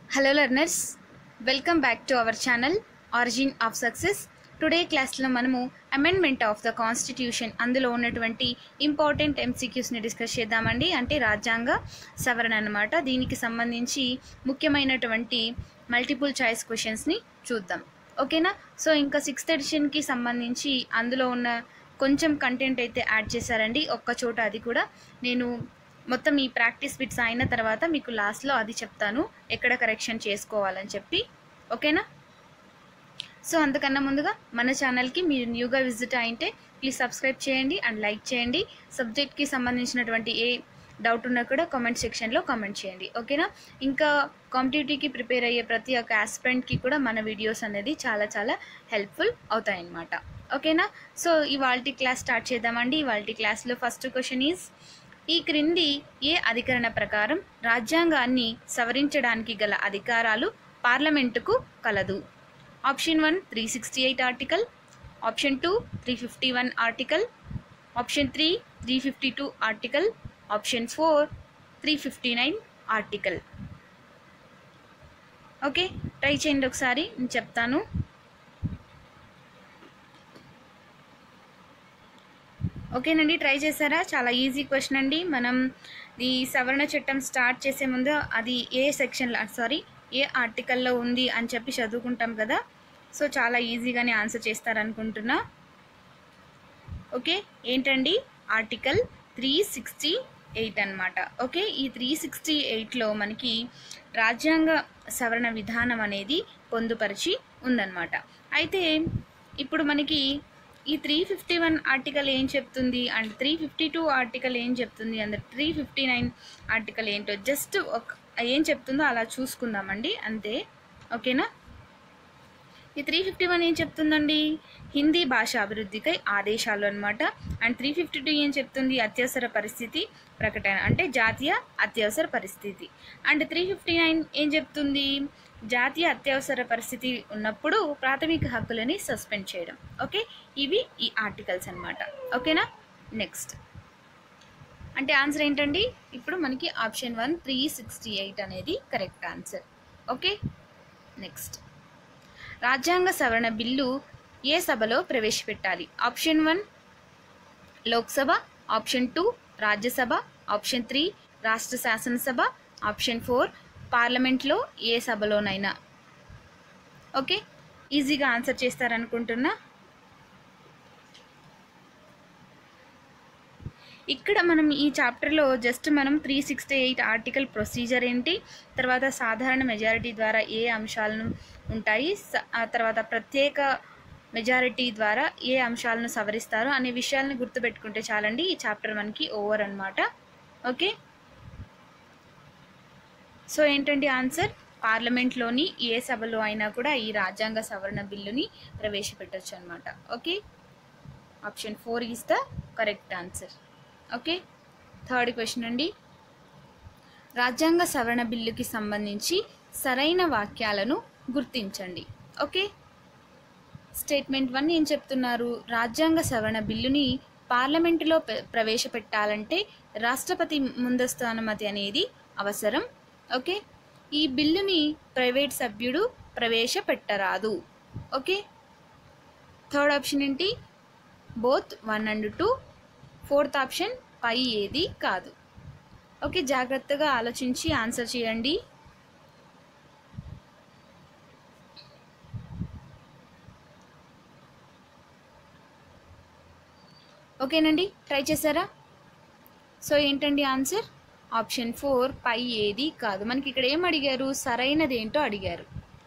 Hello learners, welcome back to our channel Origin of Success. Today క్లాస్లో మనము amendment of the constitution అందులో ఉన్నటువంటి important ఎంసీక్యూస్ని discuss చేద్దామండి. అంటే రాజ్యాంగ సవరణ అన్నమాట. దీనికి సంబంధించి ముఖ్యమైనటువంటి మల్టిపుల్ చాయిస్ క్వశ్చన్స్ని చూద్దాం. ఓకేనా? సో ఇంకా 6th ఎడిషన్కి సంబంధించి అందులో ఉన్న కొంచెం కంటెంట్ అయితే యాడ్ చేశారండి. ఒక్క చోట అది కూడా నేను మొత్తం ఈ ప్రాక్టీస్ బిట్స్ అయిన తర్వాత మీకు లాస్ట్లో అది చెప్తాను ఎక్కడ కరెక్షన్ చేసుకోవాలని చెప్పి. ఓకేనా? సో అంతకన్నా ముందుగా మన ఛానల్కి మీరు న్యూగా విజిట్ అయితే ప్లీజ్ సబ్స్క్రైబ్ చేయండి అండ్ లైక్ చేయండి. సబ్జెక్ట్కి సంబంధించినటువంటి ఏ డౌట్ ఉన్నా కూడా కామెంట్ సెక్షన్లో కామెంట్ చేయండి. ఓకేనా? ఇంకా కాంపిటేటివ్కి ప్రిపేర్ అయ్యే ప్రతి ఒక్క ఆస్పిరెంట్కి కూడా మన వీడియోస్ అనేది చాలా చాలా హెల్ప్ఫుల్ అవుతాయన్నమాట. ఓకేనా? సో ఇవాల్టి క్లాస్ స్టార్ట్ చేద్దామండి. ఇవాల్టి క్లాస్లో ఫస్ట్ క్వశ్చన్ ఈజ్, ఈ క్రింది ఏ అధికరణ ప్రకారం రాజ్యాంగాన్ని సవరించడానికి గల అధికారాలు పార్లమెంటుకు కలదు? Option 1 368 article, option 2 351 article, option 3 352 article, option 4 359 article. Okay, try చేయండి ఒకసారి, నేను చెప్తాను. ఓకేనండి, ట్రై చేశారా? చాలా ఈజీ క్వశ్చన్ అండి. మనం ఈ సవరణ చట్టం స్టార్ట్ చేసే ముందు అది ఏ సెక్షన్లో ఏ ఆర్టికల్లో ఉంది అని చెప్పి చదువుకుంటాం కదా. సో చాలా ఈజీగానే ఆన్సర్ చేస్తారనుకుంటున్నా. ఓకే, ఏంటండి? ఆర్టికల్ 368 అన్నమాట. ఓకే, ఈ 368లో మనకి రాజ్యాంగ సవరణ విధానం అనేది పొందుపరిచి ఉందన్నమాట. అయితే ఇప్పుడు మనకి ఈ 351 ఆర్టికల్ ఏం చెప్తుంది అండ్ 352 ఆర్టికల్ ఏం చెప్తుంది అండ్ 359 ఆర్టికల్ ఏంటో జస్ట్ ఏం చెప్తుందో అలా చూసుకుందామండి, అంతే. ఓకేనా? ఈ 351 ఏం చెప్తుందండి? హిందీ భాష అభివృద్ధికై ఆదేశాలు అన్నమాట. అండ్ 352 ఏం చెప్తుంది? అత్యవసర పరిస్థితి ప్రకటన, అంటే జాతీయ అత్యవసర పరిస్థితి. అండ్ 359 ఏం చెప్తుంది? జాతీయ అత్యవసర పరిస్థితి ఉన్నప్పుడు ప్రాథమిక హక్కులని సస్పెండ్ చేయడం. ఓకే, ఇవి ఈ ఆర్టికల్స్ అన్నమాట. ఓకేనా? నెక్స్ట్ అంటే ఆన్సర్ ఏంటండి? ఇప్పుడు మనకి ఆప్షన్ 1 368 అనేది కరెక్ట్ ఆన్సర్. ఓకే, నెక్స్ట్ రాజ్యాంగ సవరణ బిల్లు ఏ సభలో ప్రవేశపెట్టాలి? Option 1 Lok Sabha, option 2 Rajya Sabha, option 3 రాష్ట్ర శాసనసభ, ఆప్షన్ 4 పార్లమెంట్లో ఏ సభలోనైనా. ఓకే, ఈజీగా ఆన్సర్ చేస్తారనుకుంటున్నా. ఇక్కడ మనం ఈ చాప్టర్లో జస్ట్ మనం 368 ఆర్టికల్ ప్రొసీజర్ ఏంటి, తర్వాత సాధారణ మెజారిటీ ద్వారా ఏ అంశాలను ఉంటాయి, ఆ తర్వాత ప్రత్యేక మెజారిటీ ద్వారా ఏ అంశాలను సవరిస్తారు అనే విషయాలను గుర్తుపెట్టుకుంటే చాలండి. ఈ చాప్టర్ మనకి ఓవర్ అన్నమాట. ఓకే, సో ఏంటండి ఆన్సర్? పార్లమెంట్లోని ఏ సభలో అయినా కూడా ఈ రాజ్యాంగ సవరణ బిల్లుని ప్రవేశపెట్టవచ్చు అన్నమాట. Okay, option 4 is the correct answer. Okay, third question అండి. రాజ్యాంగ సవరణ బిల్లుకి సంబంధించి సరైన వాక్యాలను గుర్తించండి. ఓకే, స్టేట్మెంట్ 1 ఏం చెప్తున్నారు? రాజ్యాంగ సవరణ బిల్లుని పార్లమెంటులో ప్రవేశపెట్టాలంటే రాష్ట్రపతి ముందస్తు అనుమతి అనేది అవసరం. ఓకే, ఈ బిల్లుని ప్రైవేట్ సభ్యుడు ప్రవేశపెట్టరాదు. ఓకే, థర్డ్ ఆప్షన్ ఏంటి? Both 1 and 2. ఫోర్త్ ఆప్షన్ పై ఏది కాదు. ఓకే, జాగ్రత్తగా ఆలోచించి ఆన్సర్ చేయండి. ఓకేనండి, ట్రై చేశారా? సో ఏంటండి ఆన్సర్? ఆప్షన్ 4 పై ఏది కాదు. మనకి ఇక్కడ ఏం అడిగారు? సరైనదేంటో అడిగారు.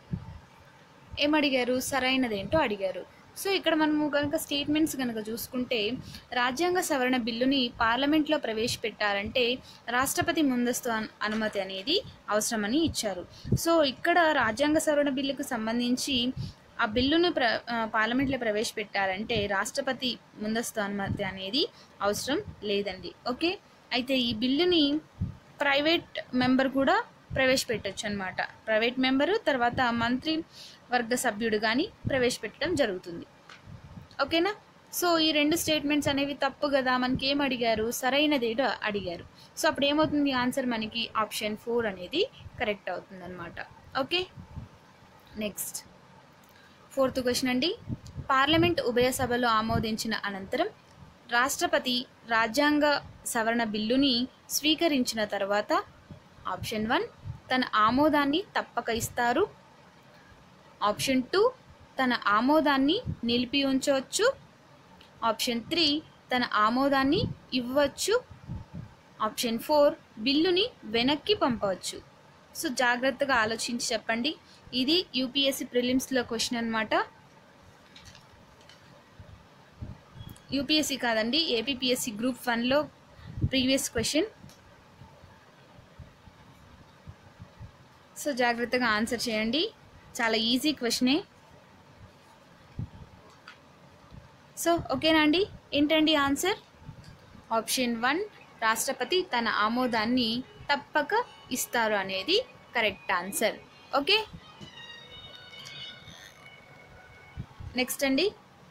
సరైనదేంటో అడిగారు. సో ఇక్కడ మనము కనుక స్టేట్మెంట్స్ కనుక చూసుకుంటే రాజ్యాంగ సవరణ బిల్లుని పార్లమెంట్లో ప్రవేశపెట్టాలంటే రాష్ట్రపతి ముందస్తు అనుమతి అనేది అవసరమని ఇచ్చారు. సో ఇక్కడ రాజ్యాంగ సవరణ బిల్లుకు సంబంధించి ఆ బిల్లును పార్లమెంట్లో ప్రవేశపెట్టాలంటే రాష్ట్రపతి ముందస్తు అనుమతి అనేది అవసరం లేదండి. ఓకే, అయితే ఈ బిల్లుని ప్రైవేట్ మెంబర్ కూడా ప్రవేశపెట్టచ్చు అన్నమాట. ప్రైవేట్ మెంబరు తర్వాత మంత్రి వర్గ సభ్యుడు కానీ ప్రవేశపెట్టడం జరుగుతుంది. ఓకేనా? సో ఈ రెండు స్టేట్మెంట్స్ అనేవి తప్పు కదా. మనకి ఏం అడిగారు? సరైనదేదో అడిగారు. సో అప్పుడు ఏమవుతుంది? ఆన్సర్ మనకి ఆప్షన్ 4 అనేది కరెక్ట్ అవుతుంది అన్నమాట. ఓకే, నెక్స్ట్ 4th క్వశ్చన్ అండి. పార్లమెంట్ ఉభయ సభలు ఆమోదించిన అనంతరం రాష్ట్రపతి రాజ్యాంగ సవరణ బిల్లుని స్వీకరించిన తర్వాత ఆప్షన్ 1 తన ఆమోదాన్ని తప్పక ఇస్తారు, ఆప్షన్ 2 తన ఆమోదాన్ని నిలిపి ఉంచవచ్చు, ఆప్షన్ 3 తన ఆమోదాన్ని ఇవ్వచ్చు, ఆప్షన్ 4 బిల్లుని వెనక్కి పంపవచ్చు. సో జాగ్రత్తగా ఆలోచించి చెప్పండి. ఇది యూపీఎస్సీ ప్రిలిమ్స్లో క్వశ్చన్ అనమాట. యూపీఎస్సీ కాదండి, ఏపీపీఎస్సీ గ్రూప్ 1లో ప్రీవియస్ క్వశ్చన్. సో జాగ్రత్తగా ఆన్సర్ చేయండి, చాలా ఈజీ క్వశ్చనే. సో ఓకేనా అండి, ఏంటండి ఆన్సర్? ఆప్షన్ 1 రాష్ట్రపతి తన ఆమోదాన్ని తప్పక ఇస్తారు అనేది కరెక్ట్ ఆన్సర్. ఓకే, నెక్స్ట్ అండి.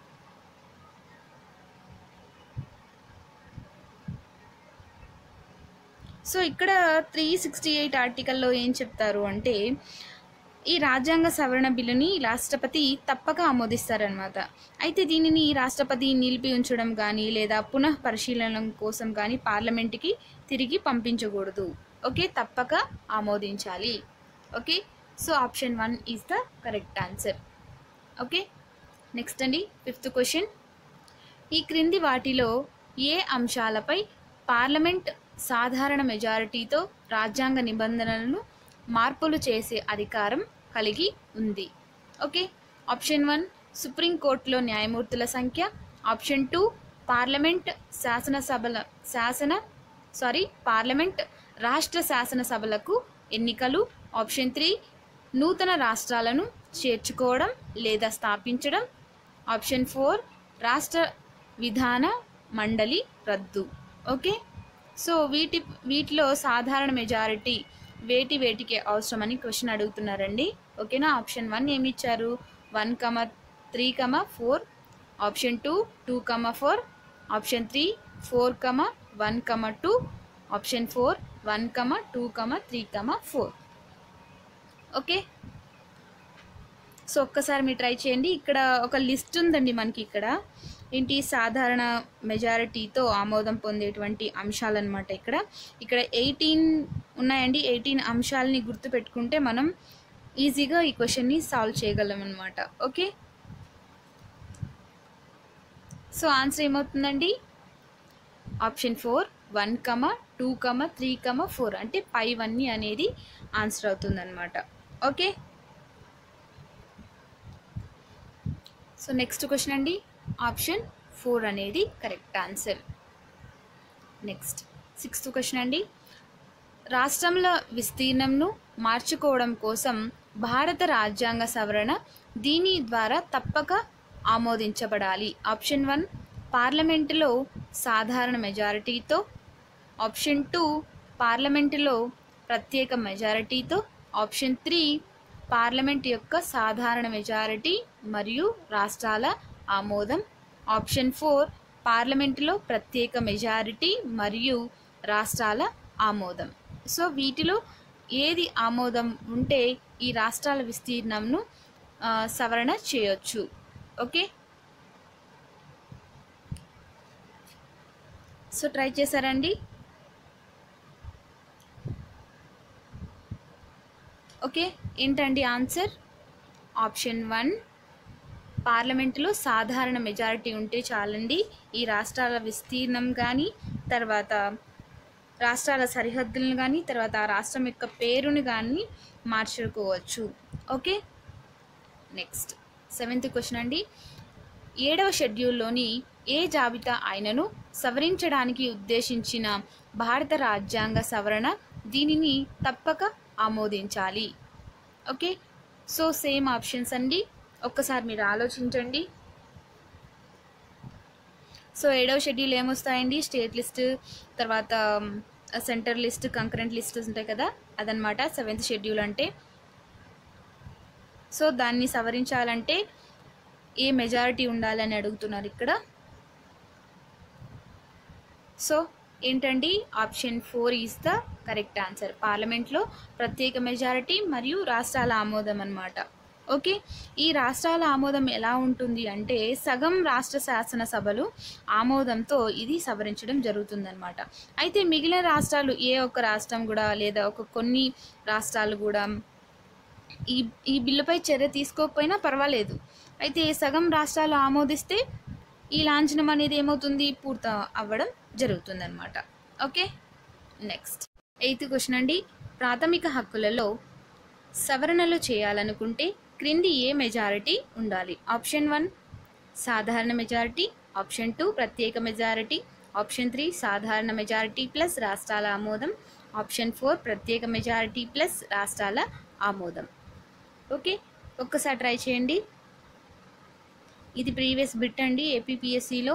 సో ఇక్కడ 368 ఆర్టికల్లో ఏం చెప్తారు అంటే ఈ రాజ్యాంగ సవరణ బిల్లుని రాష్ట్రపతి తప్పక ఆమోదిస్తారనమాట. అయితే దీనిని రాష్ట్రపతి నిలిపి ఉంచడం కానీ లేదా పునః పరిశీలన కోసం కానీ పార్లమెంట్కి తిరిగి పంపించకూడదు. ఓకే, తప్పక ఆమోదించాలి. Okay, so option 1 is the correct answer. Okay, next అండి 5th క్వశ్చన్. ఈ క్రింది వాటిలో ఏ అంశాలపై పార్లమెంట్ సాధారణ మెజారిటీతో రాజ్యాంగ నిబంధనలను మార్పులు చేసే అధికారం కలిగి ఉంది? ఓకే, ఆప్షన్ 1 సుప్రీంకోర్టులో న్యాయమూర్తుల సంఖ్య, ఆప్షన్ 2 పార్లమెంట్ పార్లమెంట్ రాష్ట్ర శాసనసభలకు ఎన్నికలు, ఆప్షన్ 3 నూతన రాష్ట్రాలను చేర్చుకోవడం లేదా స్థాపించడం, ఆప్షన్ 4 రాష్ట్ర విధాన మండలి రద్దు. ఓకే, సో వీటిలో సాధారణ మెజారిటీ వేటికి అవసరమని క్వశ్చన్ అడుగుతున్నారండి. ఓకేనా, ఆప్షన్ 1 ఏమి ఇచ్చారు? 1,3,4, option 2 2,4, option 3 4,1,2, option 4 1,2,3,4. Okay, so ఒక్కసారి మీరు ట్రై చేయండి. ఇక్కడ ఒక లిస్ట్ ఉందండి మనకి. ఇక్కడ ఏంటి? సాధారణ మెజారిటీతో ఆమోదం పొందేటువంటి అంశాలన్నమాట. ఇక్కడ 18 ఉన్నాయండి. 18 అంశాలని గుర్తుపెట్టుకుంటే మనం ఈజీగా ఈ క్వశ్చన్ని సాల్వ్ చేయగలం అనమాట. ఓకే, సో ఆన్సర్ ఏమవుతుందండి? ఆప్షన్ 4 1,2,3,4 అంటే పైవన్నీ అనేది ఆన్సర్ అవుతుందన్నమాట. ఓకే, సో నెక్స్ట్ క్వశ్చన్ అండి. ఆప్షన్ 4 అనేది correct answer. Next 6th question అండి. రాష్ట్రముల విస్తీర్ణంను మార్చుకోవడం కోసం భారత రాజ్యాంగ సవరణ దీని ద్వారా తప్పక ఆమోదించబడాలి. ఆప్షన్ 1 పార్లమెంటులో సాధారణ మెజారిటీతో, ఆప్షన్ 2 పార్లమెంటులో ప్రత్యేక మెజారిటీతో, ఆప్షన్ 3 పార్లమెంట్ యొక్క సాధారణ మెజారిటీ మరియు రాష్ట్రాల ఆమోదం, ఆప్షన్ 4 పార్లమెంటులో ప్రత్యేక మెజారిటీ మరియు రాష్ట్రాల ఆమోదం. సో వీటిలో ఏది ఆమోదం ఉంటే ఈ రాష్ట్రాల విస్తీర్ణంను సవరణ చేయొచ్చు? ఓకే, సో ట్రై చేశారండి. ఓకే, ఏంటండి ఆన్సర్? ఆప్షన్ 1 పార్లమెంటులో సాధారణ మెజారిటీ ఉంటే చాలండి ఈ రాష్ట్రాల విస్తీర్ణం కానీ, తర్వాత రాష్ట్రాల సరిహద్దులను కానీ, తర్వాత ఆ రాష్ట్రం యొక్క పేరుని కానీ మార్చుకోవచ్చు. ఓకే, నెక్స్ట్ 7th క్వశ్చన్ అండి. 7వ షెడ్యూల్లోని ఏ జాబితా ఆయనను సవరించడానికి ఉద్దేశించిన భారత రాజ్యాంగ సవరణ దీనిని తప్పక ఆమోదించాలి? ఓకే, సో సేమ్ ఆప్షన్స్ అండి, ఒక్కసారి మీరు ఆలోచించండి. సో 7వ షెడ్యూల్ ఏమొస్తాయండి? స్టేట్ లిస్ట్, తర్వాత సెంటర్ లిస్ట్, కంకరెంట్ లిస్ట్ ఉంటాయి కదా, అదనమాట 7th షెడ్యూల్ అంటే. సో దాన్ని సవరించాలంటే ఏ మెజారిటీ ఉండాలని అడుగుతున్నారు ఇక్కడ. సో ఏంటండి option 4 is the correct answer. పార్లమెంట్లో ప్రత్యేక మెజారిటీ మరియు రాష్ట్రాల ఆమోదం అన్నమాట. ఓకే, ఈ రాష్ట్రాల ఆమోదం ఎలా ఉంటుంది అంటే సగం రాష్ట్ర శాసనసభలు ఆమోదంతో ఇది సవరించడం జరుగుతుందన్నమాట. అయితే మిగిలిన రాష్ట్రాలు ఏ ఒక్క రాష్ట్రం కూడా లేదా కొన్ని రాష్ట్రాలు కూడా ఈ బిల్లుపై చర్య తీసుకోకపోయినా పర్వాలేదు. అయితే సగం రాష్ట్రాలు ఆమోదిస్తే ఈ లాంఛనం అనేది ఏమవుతుంది, పూర్తి అవ్వడం జరుగుతుందన్నమాట. ఓకే, నెక్స్ట్ 8th క్వశ్చన్ అండి. ప్రాథమిక హక్కులలో సవరణలు చేయాలనుకుంటే క్రింది ఏ మెజారిటీ ఉండాలి? ఆప్షన్ 1 సాధారణ మెజారిటీ, ఆప్షన్ 2 ప్రత్యేక మెజారిటీ, ఆప్షన్ 3 సాధారణ మెజారిటీ ప్లస్ రాష్ట్రాల ఆమోదం, ఆప్షన్ 4 ప్రత్యేక మెజారిటీ ప్లస్ రాష్ట్రాల ఆమోదం. ఓకే, ఒక్కసారి ట్రై చేయండి. ఇది ప్రీవియస్ బిట్ అండి ఏపీపీఎస్సిలో.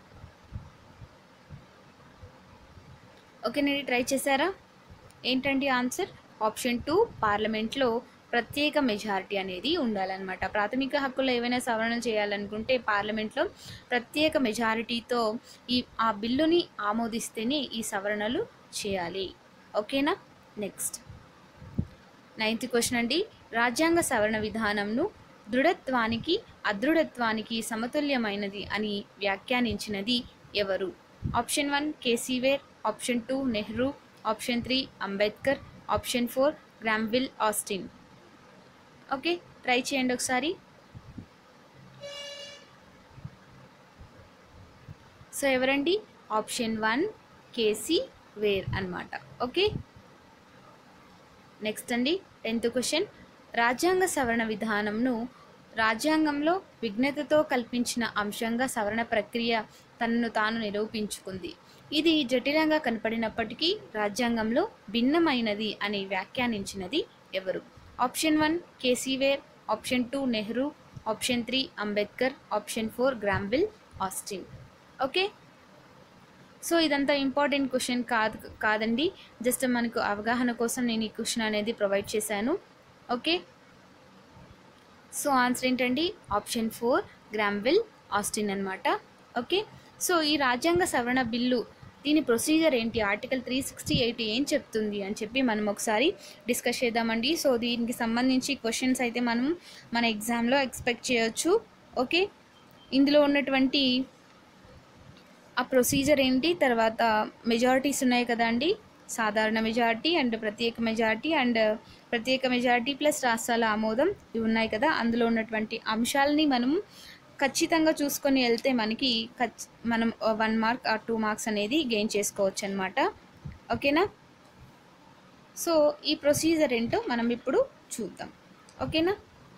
ఓకేనండి, ట్రై చేశారా? ఏంటండి ఆన్సర్? ఆప్షన్ 2 పార్లమెంట్లో ప్రత్యేక మెజారిటీ అనేది ఉండాలన్నమాట. ప్రాథమిక హక్కుల్లో ఏవైనా సవరణలు చేయాలనుకుంటే పార్లమెంట్లో ప్రత్యేక మెజారిటీతో ఆ బిల్లుని ఆమోదిస్తేనే ఈ సవరణలు చేయాలి. ఓకేనా? నెక్స్ట్ 9th క్వశ్చన్ అండి. రాజ్యాంగ సవరణ విధానంను దృఢత్వానికి అదృఢత్వానికి సమతుల్యమైనది అని వ్యాఖ్యానించినది ఎవరు? Option 1 KC Wheare, option 2 Nehru, option 3 Ambedkar, option 4 Granville Austin. Okay, try చేయండి ఒకసారి. సో ఎవరండి? ఆప్షన్ 1 కేసీవేర్ అన్నమాట. ఓకే, నెక్స్ట్ అండి 10th క్వశ్చన్. రాజ్యాంగ సవరణ విధానంను రాజ్యాంగంలో విఘ్నతతో కల్పించిన అంశంగా సవరణ ప్రక్రియ తనను తాను నిరూపించుకుంది. ఇది జటిలంగా కనపడినప్పటికీ రాజ్యాంగంలో భిన్నమైనది అని వ్యాఖ్యానించినది ఎవరు? Option 1 KC Wheare, option 2 Nehru, option 3 Ambedkar, option 4 Granville Austin. Okay, so ఇదంతా ఇంపార్టెంట్ క్వశ్చన్ కాదండి, జస్ట్ మనకు అవగాహన కోసం నేను ఈ క్వశ్చన్ అనేది ప్రొవైడ్ చేశాను. ఓకే, సో ఆన్సర్ ఏంటండి? ఆప్షన్ 4 గ్రామ్విల్ ఆస్టిన్ అన్నమాట. ఓకే, సో ఈ రాజ్యాంగ సవరణ బిల్లు దీని ప్రొసీజర్ ఏంటి, ఆర్టికల్ 368 ఏం చెప్తుంది అని చెప్పి మనం ఒకసారి డిస్కస్ చేద్దామండి. సో దీనికి సంబంధించి క్వశ్చన్స్ అయితే మనం మన ఎగ్జామ్లో ఎక్స్పెక్ట్ చేయొచ్చు. ఓకే, ఇందులో ఉన్నటువంటి ఆ ప్రొసీజర్ ఏంటి, తర్వాత మెజారిటీస్ ఉన్నాయి కదా అండి, సాధారణ మెజారిటీ అండ్ ప్రత్యేక మెజారిటీ ప్లస్ రాష్ట్రాల ఆమోదం ఇవి ఉన్నాయి కదా, అందులో ఉన్నటువంటి అంశాలని మనం ఖచ్చితంగా చూసుకొని వెళ్తే మనం 1 మార్క్ ఆ 2 మార్క్స్ అనేది గెయిన్ చేసుకోవచ్చు అనమాట. ఓకేనా? సో ఈ ప్రొసీజర్ ఏంటో మనం ఇప్పుడు చూద్దాం. ఓకేనా?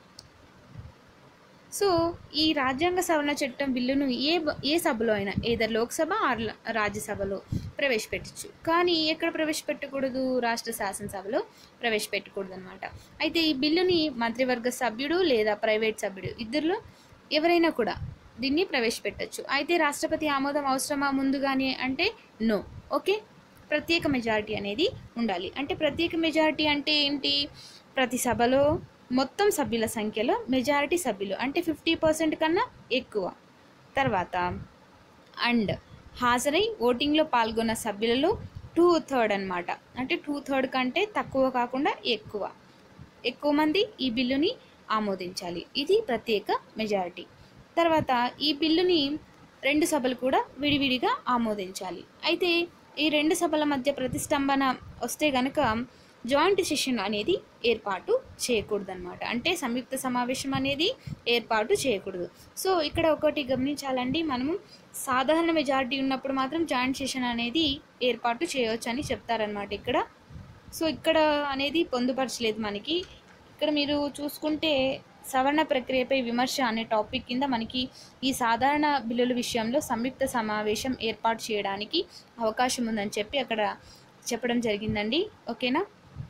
సో ఈ రాజ్యాంగ సవరణ చట్టం బిల్లును ఏ సభలో అయినా ఏదర్ లోక్సభ ఆర్ రాజ్యసభలో ప్రవేశపెట్టచ్చు. కానీ ఎక్కడ ప్రవేశపెట్టకూడదు? రాష్ట్ర శాసనసభలో ప్రవేశపెట్టకూడదు అనమాట. అయితే ఈ బిల్లుని మంత్రివర్గ సభ్యుడు లేదా ప్రైవేట్ సభ్యుడు ఇద్దరిలో ఎవరైనా కూడా దీన్ని ప్రవేశపెట్టచ్చు. అయితే రాష్ట్రపతి ఆమోదం అవసరమా ముందుగానే అంటే నో. ఓకే, ప్రత్యేక మెజారిటీ అనేది ఉండాలి. అంటే ప్రత్యేక మెజారిటీ అంటే ఏంటి? ప్రతి సభలో మొత్తం సభ్యుల సంఖ్యలో మెజారిటీ సభ్యులు అంటే 50% కన్నా ఎక్కువ, తర్వాత అండ్ హాజరై ఓటింగ్లో పాల్గొన్న సభ్యులలో 2/3 అన్నమాట. అంటే 2/3 కంటే తక్కువ కాకుండా ఎక్కువ మంది ఈ బిల్లుని ఆమోదించాలి. ఇది ప్రత్యేక మెజారిటీ. తర్వాత ఈ బిల్లుని 2 సభలు కూడా విడివిడిగా ఆమోదించాలి. అయితే ఈ 2 సభల మధ్య ప్రతిష్టంభన వస్తే గనక జాయింట్ సెషన్ అనేది ఏర్పాటు చేయకూడదు అనమాట. అంటే సంయుక్త సమావేశం అనేది ఏర్పాటు చేయకూడదు. సో ఇక్కడ ఒకటి గమనించాలండి, మనము సాధారణ మెజారిటీ ఉన్నప్పుడు మాత్రం జాయింట్ సెషన్ అనేది ఏర్పాటు చేయవచ్చు అని చెప్తారనమాట ఇక్కడ. సో ఇక్కడ అనేది పొందుపరచలేదు మనకి. ఇక్కడ మీరు చూసుకుంటే సవరణ ప్రక్రియపై విమర్శ అనే టాపిక్ కింద మనకి ఈ సాధారణ బిల్లుల విషయంలో సంయుక్త సమావేశం ఏర్పాటు చేయడానికి అవకాశం ఉందని చెప్పి అక్కడ చెప్పడం జరిగిందండి. ఓకేనా?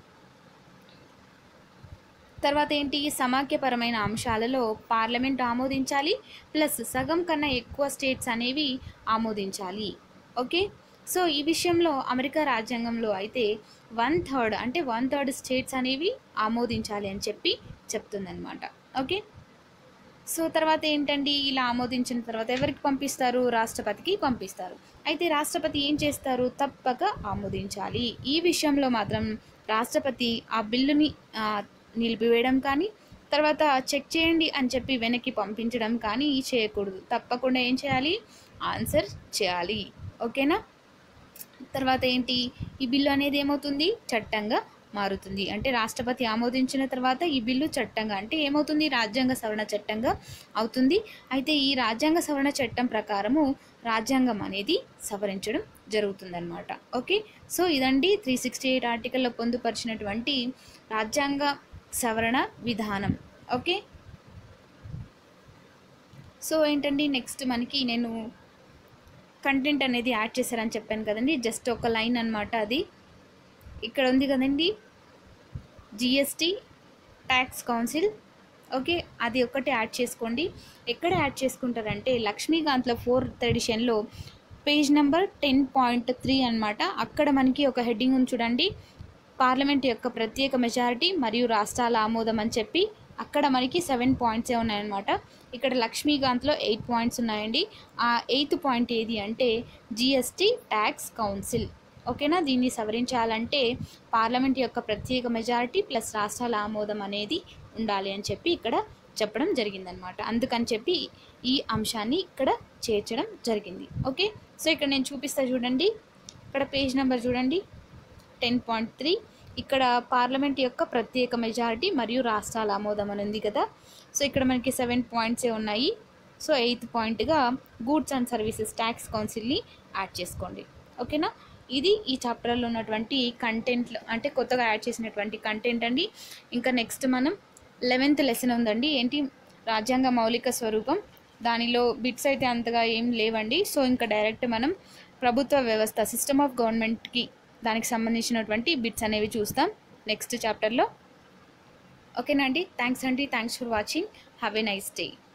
తర్వాత ఏంటి? సమాఖ్యపరమైన అంశాలలో పార్లమెంట్ ఆమోదించాలి ప్లస్ సగం కన్నా ఎక్కువ స్టేట్స్ అనేవి ఆమోదించాలి. ఓకే, సో ఈ విషయంలో అమెరికా రాజ్యాంగంలో అయితే 1/3 అంటే 1/3 స్టేట్స్ అనేవి ఆమోదించాలి అని చెప్పి చెప్తుందన్నమాట. ఓకే, సో తర్వాత ఏంటండి, ఇలా ఆమోదించిన తర్వాత ఎవరికి పంపిస్తారు? రాష్ట్రపతికి పంపిస్తారు. అయితే రాష్ట్రపతి ఏం చేస్తారు? తప్పక ఆమోదించాలి. ఈ విషయంలో మాత్రం రాష్ట్రపతి ఆ బిల్లుని నిలిపివేయడం కానీ, తర్వాత చెక్ చేయండి అని చెప్పి వెనక్కి పంపించడం కానీ చేయకూడదు. తప్పకుండా ఏం చేయాలి? ఆన్సర్ చేయాలి. ఓకేనా? తర్వాత ఏంటి, ఈ బిల్లు అనేది ఏమవుతుంది? చట్టంగా మారుతుంది. అంటే రాష్ట్రపతి ఆమోదించిన తర్వాత ఈ బిల్లు చట్టంగా, అంటే ఏమవుతుంది? రాజ్యాంగ సవరణ చట్టంగా అవుతుంది. అయితే ఈ రాజ్యాంగ సవరణ చట్టం ప్రకారము రాజ్యాంగం అనేది సవరించడం జరుగుతుందన్నమాట. ఓకే, సో ఇదండి 368 ఆర్టికల్లో పొందుపరిచినటువంటి రాజ్యాంగ సవరణ విధానం. ఓకే, సో ఏంటండి, నెక్స్ట్ మనకి నేను కంటెంట్ అనేది యాడ్ చేశారని చెప్పాను కదండి, జస్ట్ ఒక లైన్ అనమాట. అది ఇక్కడ ఉంది కదండి, జిఎస్టీ ట్యాక్స్ కౌన్సిల్. ఓకే, అది ఒక్కటి యాడ్ చేసుకోండి. ఎక్కడ యాడ్ చేసుకుంటారంటే లక్ష్మీకాంత్లో 4th ఎడిషన్లో పేజ్ నెంబర్ 10.3 అనమాట. అక్కడ మనకి ఒక హెడ్డింగ్ ఉంది చూడండి, పార్లమెంట్ యొక్క ప్రత్యేక మెజారిటీ మరియు రాష్ట్రాల ఆమోదం అని చెప్పి. అక్కడ మనకి 7 పాయింట్సే ఉన్నాయన్నమాట. ఇక్కడ లక్ష్మీకాంత్లో 8 పాయింట్స్ ఉన్నాయండి. ఆ 8th పాయింట్ ఏది అంటే జిఎస్టీ ట్యాక్స్ కౌన్సిల్. ఓకేనా? దీన్ని సవరించాలంటే పార్లమెంట్ యొక్క ప్రత్యేక మెజారిటీ ప్లస్ రాష్ట్రాల ఆమోదం అనేది ఉండాలి అని చెప్పి ఇక్కడ చెప్పడం జరిగిందనమాట. అందుకని చెప్పి ఈ అంశాన్ని ఇక్కడ చేర్చడం జరిగింది. ఓకే, సో ఇక్కడ నేను చూపిస్తా చూడండి, ఇక్కడ పేజ్ నెంబర్ చూడండి 10.3. ఇక్కడ పార్లమెంట్ యొక్క ప్రత్యేక మెజారిటీ మరియు రాష్ట్రాల ఆమోదం అని ఉంది కదా. సో ఇక్కడ మనకి 7 పాయింట్సే ఉన్నాయి. సో 8th పాయింట్గా గూడ్స్ అండ్ సర్వీసెస్ ట్యాక్స్ కౌన్సిల్ని యాడ్ చేసుకోండి. ఓకేనా? ఇది ఈ చాప్టర్లో ఉన్నటువంటి కంటెంట్లో, అంటే కొత్తగా యాడ్ చేసినటువంటి కంటెంట్ అండి. ఇంకా నెక్స్ట్ మనం 11th లెసన్ ఉందండి, ఏంటి? రాజ్యాంగ మౌలిక స్వరూపం. దానిలో బిట్స్ అయితే అంతగా ఏం లేవండి. సో ఇంకా డైరెక్ట్ మనం ప్రభుత్వ వ్యవస్థ, సిస్టమ్ ఆఫ్ గవర్నమెంట్కి దానికి సంబంధించినటువంటి బిట్స్ అనేవి చూస్తాం నెక్స్ట్ చాప్టర్లో. ఓకేనా అండి? థ్యాంక్స్ అండి, thanks for watching. Have a nice day.